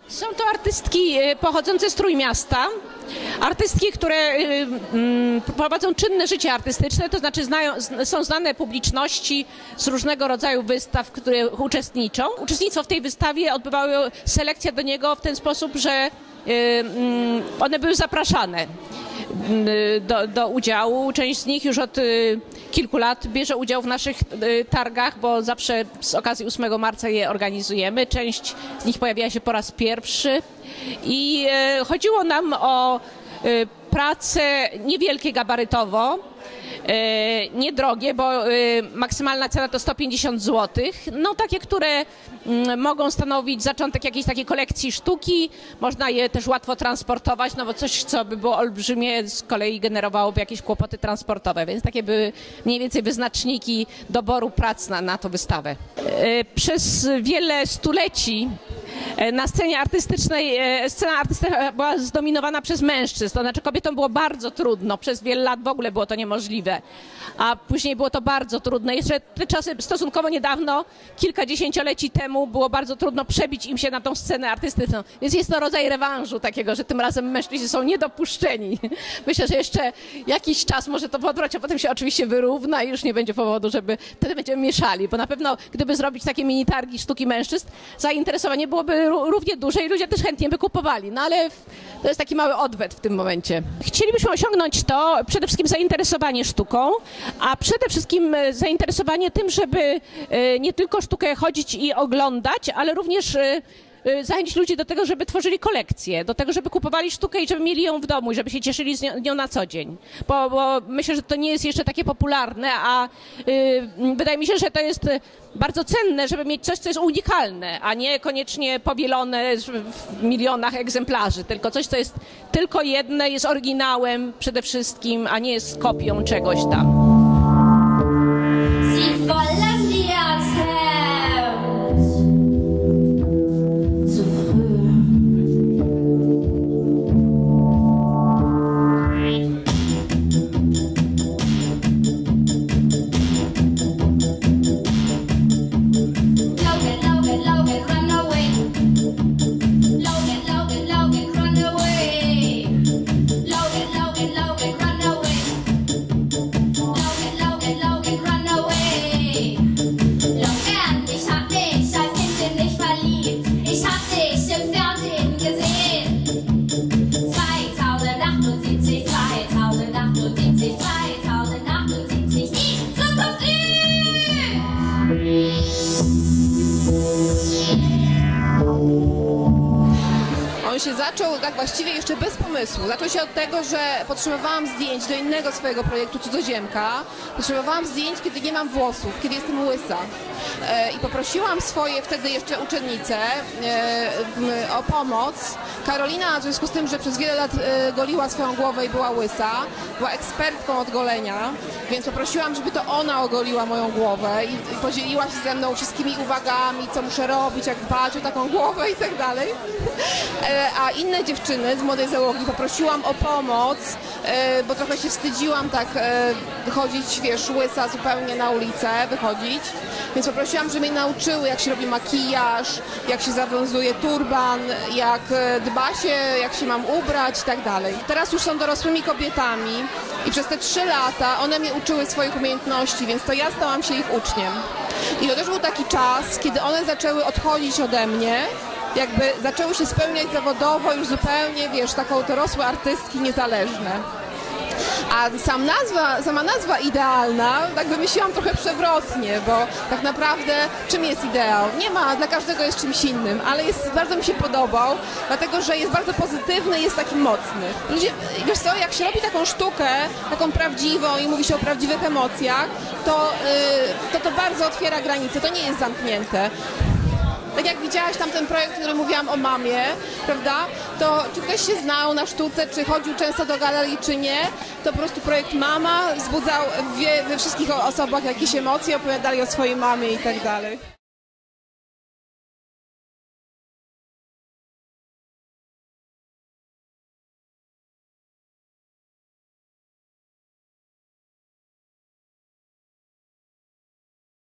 Są to artystki pochodzące z Trójmiasta, artystki, które prowadzą czynne życie artystyczne, to znaczy są znane publiczności z różnego rodzaju wystaw, w których uczestniczą. Uczestnictwo w tej wystawie odbywało selekcję do niego w ten sposób, że one były zapraszane do udziału. Część z nich już od kilku lat bierze udział w naszych targach, bo zawsze z okazji 8 marca je organizujemy. Część z nich pojawiła się po raz pierwszy i chodziło nam o prace niewielkie gabarytowo, niedrogie, bo maksymalna cena to 150 zł. No takie, które mogą stanowić zaczątek jakiejś takiej kolekcji sztuki. Można je też łatwo transportować, no bo coś, co by było olbrzymie, z kolei generowałoby jakieś kłopoty transportowe, więc takie były mniej więcej wyznaczniki doboru prac na tą wystawę. Przez wiele stuleci na scenie artystycznej, scena artystyczna była zdominowana przez mężczyzn, to znaczy kobietom było bardzo trudno, przez wiele lat w ogóle było to niemożliwe, a później było to bardzo trudne. Jeszcze te czasy stosunkowo niedawno, kilka dziesięcioleci temu było bardzo trudno przebić im się na tą scenę artystyczną, więc jest to rodzaj rewanżu takiego, że tym razem mężczyźni są niedopuszczeni. Myślę, że jeszcze jakiś czas może to potrwać, a potem się oczywiście wyrówna i już nie będzie powodu, żeby wtedy będziemy mieszali, bo na pewno gdyby zrobić takie mini targi sztuki mężczyzn, zainteresowanie byłoby równie duże i ludzie też chętnie by kupowali, no ale to jest taki mały odwet w tym momencie. Chcielibyśmy osiągnąć to przede wszystkim zainteresowanie sztuką, a przede wszystkim zainteresowanie tym, żeby nie tylko sztukę chodzić i oglądać, ale również zachęcić ludzi do tego, żeby tworzyli kolekcje, do tego, żeby kupowali sztukę i żeby mieli ją w domu i żeby się cieszyli z nią na co dzień. Bo myślę, że to nie jest jeszcze takie popularne, a wydaje mi się, że to jest bardzo cenne, żeby mieć coś, co jest unikalne, a nie koniecznie powielone w milionach egzemplarzy, tylko coś, co jest tylko jedne, jest oryginałem przede wszystkim, a nie jest kopią czegoś tam. On się zaczął tak właściwie jeszcze bez pomysłu. Zaczął się od tego, że potrzebowałam zdjęć do innego swojego projektu Cudzoziemka. Potrzebowałam zdjęć, kiedy nie mam włosów, kiedy jestem łysa. I poprosiłam swoje wtedy jeszcze uczennice o pomoc. Karolina, w związku z tym, że przez wiele lat goliła swoją głowę i była łysa, była ekspertką od golenia, więc poprosiłam, żeby to ona ogoliła moją głowę i podzieliła się ze mną wszystkimi uwagami, co muszę robić, jak dbać o taką głowę i tak dalej. A inne dziewczyny z młodej załogi poprosiłam o pomoc, bo trochę się wstydziłam tak wychodzić, wiesz, łysa zupełnie na ulicę, wychodzić. Więc poprosiłam, żeby mnie nauczyły, jak się robi makijaż, jak się zawiązuje turban, jak dba się, jak się mam ubrać i tak dalej. Teraz już są dorosłymi kobietami i przez te 3 lata one mnie uczyły swoich umiejętności, więc to ja stałam się ich uczniem. I to też był taki czas, kiedy one zaczęły odchodzić ode mnie, jakby zaczęły się spełniać zawodowo już zupełnie, wiesz, taką dorosłe artystki niezależne. A sama nazwa idealna, tak wymyśliłam trochę przewrotnie, bo tak naprawdę czym jest ideał? Nie ma, dla każdego jest czymś innym, ale bardzo mi się podobał, dlatego że jest bardzo pozytywny i jest taki mocny. Ludzie, wiesz co, jak się robi taką sztukę, taką prawdziwą i mówi się o prawdziwych emocjach, to bardzo otwiera granice, to nie jest zamknięte. Tak jak widziałaś tam ten projekt, który mówiłam o mamie, prawda, to czy ktoś się znał na sztuce, czy chodził często do galerii, czy nie, to po prostu projekt Mama wzbudzał we wszystkich osobach jakieś emocje, opowiadali o swojej mamie i tak dalej.